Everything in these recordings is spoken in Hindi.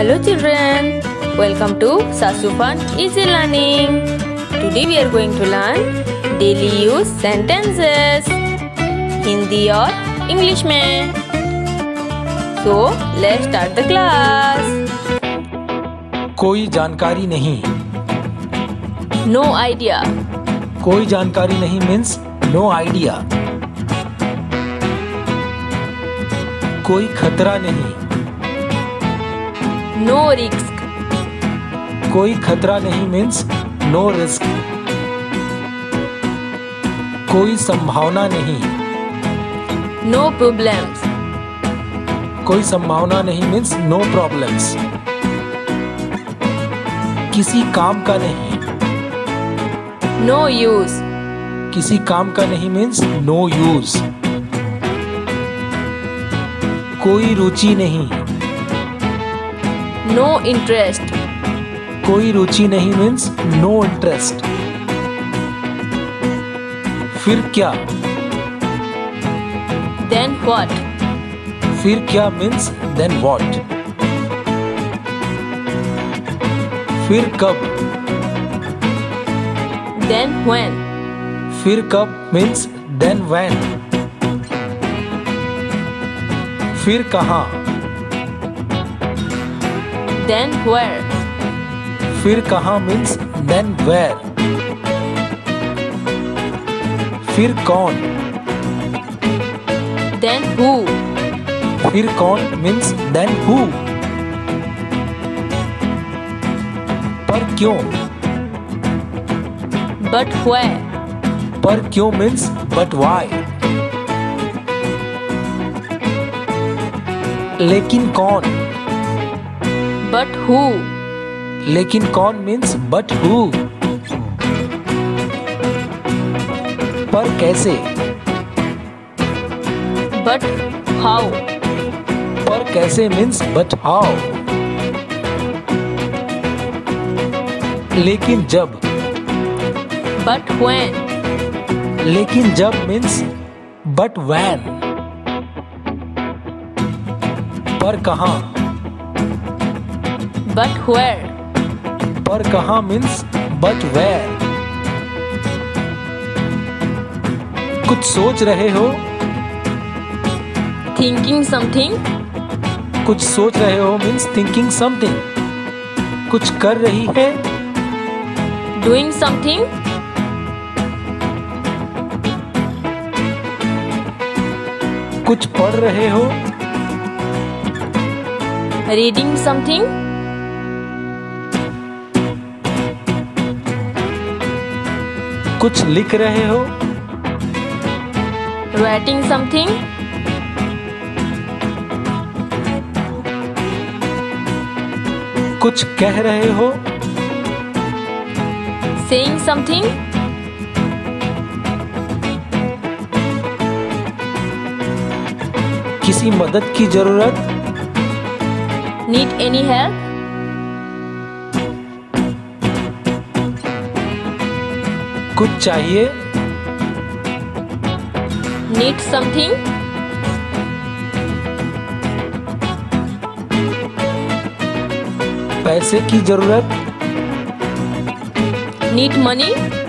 Hello children, welcome to Sasu Fun Easy Learning. Today we are going to learn daily use sentences Hindi और इंग्लिश में. So let's start the class. कोई जानकारी नहीं. No idea. कोई जानकारी नहीं means no idea. कोई खतरा नहीं. No risk. कोई खतरा नहीं means no risk. कोई संभावना नहीं. No problems. कोई संभावना नहीं means no problems. किसी काम का नहीं. No use. किसी काम का नहीं means no use. कोई रुचि नहीं. No interest. कोई रुचि नहीं means no interest. फिर क्या. Then what? फिर क्या means then what. फिर कब. Then when? फिर कब means then when. फिर कहाँ. Then where? फिर कहाँ means then where. फिर कौन. Then who? फिर कौन means then who. पर क्यों. But where? पर क्यों means but why. लेकिन कौन. But who? लेकिन कौन means but who. पर कैसे. But how? पर कैसे means but how. लेकिन जब. But when? लेकिन जब means but when. पर कहाँ. But where? पर कहाँ means but where. कुछ सोच रहे हो. Thinking something. कुछ सोच रहे हो means thinking something. कुछ कर रही है. Doing something. कुछ पढ़ रहे हो. Reading something. कुछ लिख रहे हो. Writing something. कुछ कह रहे हो. Saying something. किसी मदद की जरूरत. Need any help? कुछ चाहिए. Need something? पैसे की जरूरत. Need money?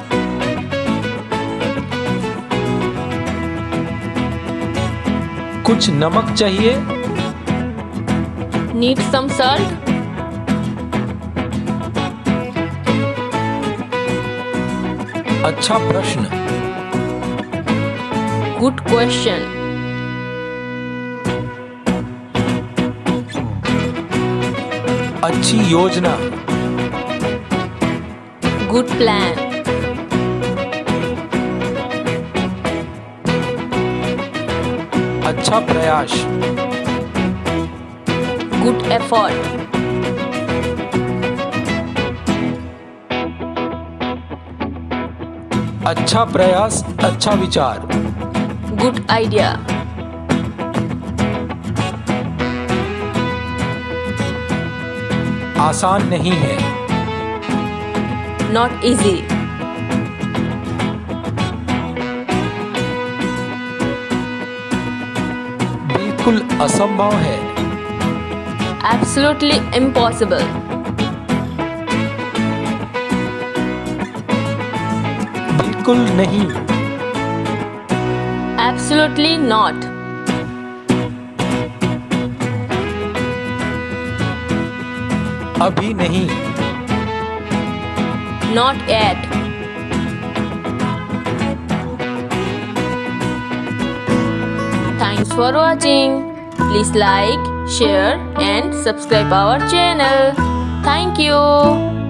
कुछ नमक चाहिए. Need some salt? अच्छा प्रश्न. Good question. अच्छी योजना. Good plan. अच्छा प्रयास. Good effort. अच्छा प्रयास. अच्छा विचार. Good idea. आसान नहीं है. Not easy. बिल्कुल असंभव है. Absolutely impossible. बिल्कुल नहीं। Absolutely not. अभी नहीं। Not yet. Thanks for watching. Please like, share and subscribe our channel. Thank you.